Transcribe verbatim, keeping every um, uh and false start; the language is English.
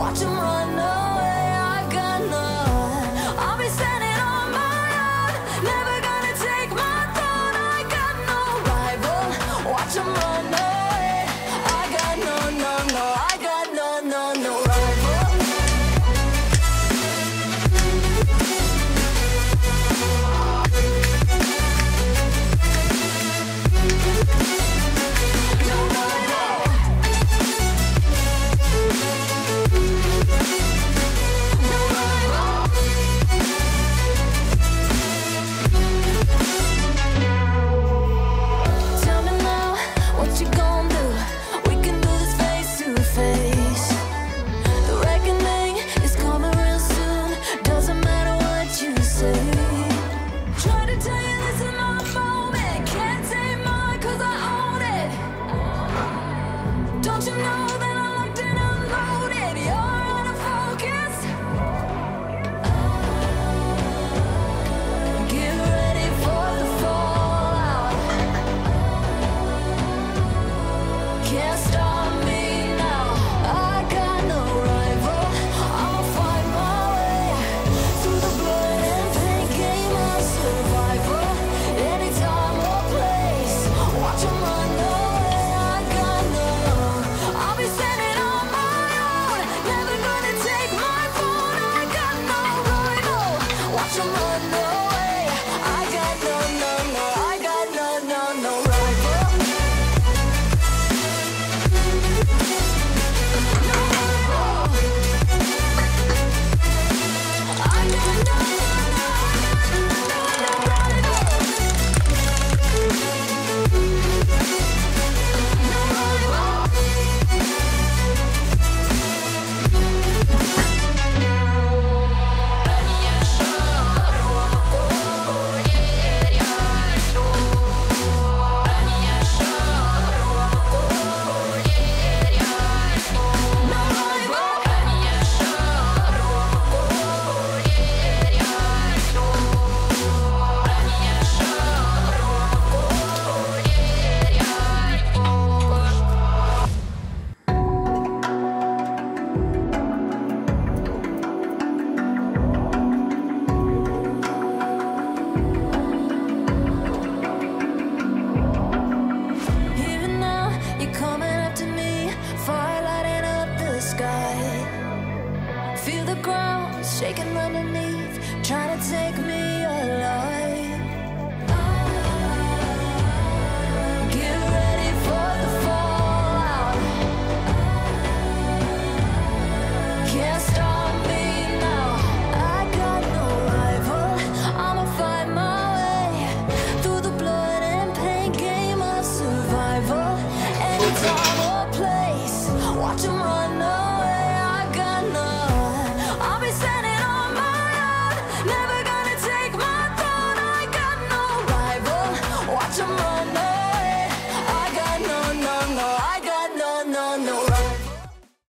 watch 'em run away. I got none. I'll be standing on my own, never gonna take my throne. I got no rival, watch 'em run away. I got no, no, no, I got no, no, no rival. Shaking underneath, trying to take me alive.